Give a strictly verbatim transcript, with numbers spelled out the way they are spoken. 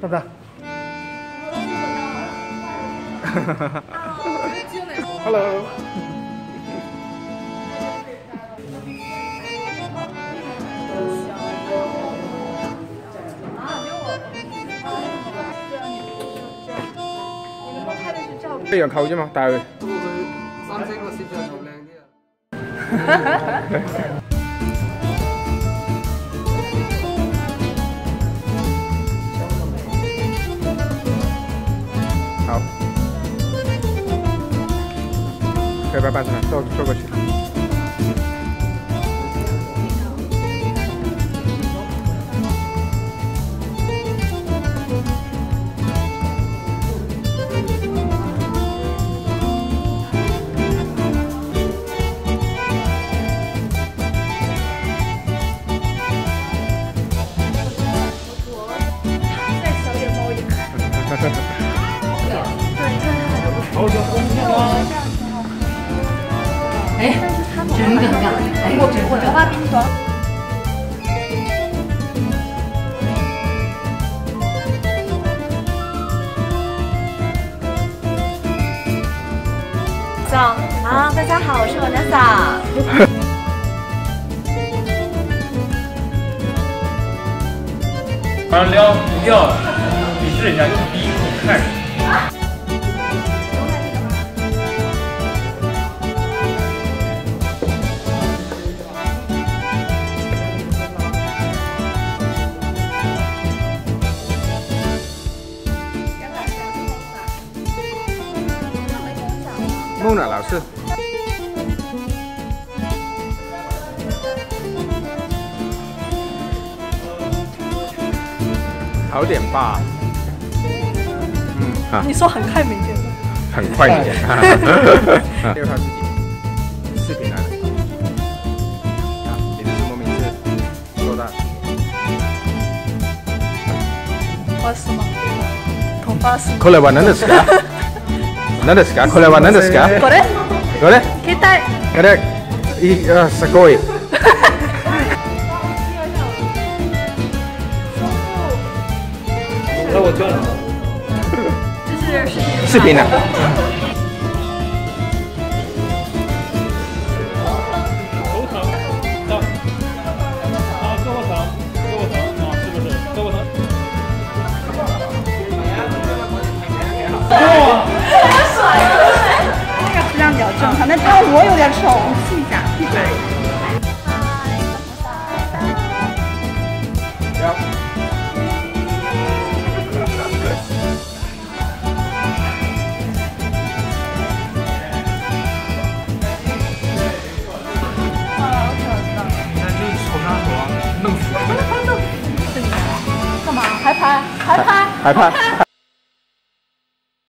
要不要？Hello。你樣扣啫嘛，帶佢。不過佢三星個攝像頭靚啲啊。好，可以把半程坐坐過去。 哎，这有点亮。哎，我我这把冰霜。早好，大家好，我是Vanessa。 完了撩不掉了，鄙视人家，用鼻孔看人。 梦了，老师。好点吧？嗯啊。 你说很快没见。 很快没见。还有他自己视频来的。啊，你的什么名字？多大？ 二十吗？头发是。 これは何ですか？何ですか？これは何ですか？ これ？ これ？ 携帯。 これ？いあすごい。 那我捐了。 这是视频的。 头疼，啊啊，胳膊疼，胳膊疼啊，是不是？胳膊疼。哇！ 这个质量比较正常，但这样我有点丑，试一下，闭嘴。 还拍，还拍，还拍，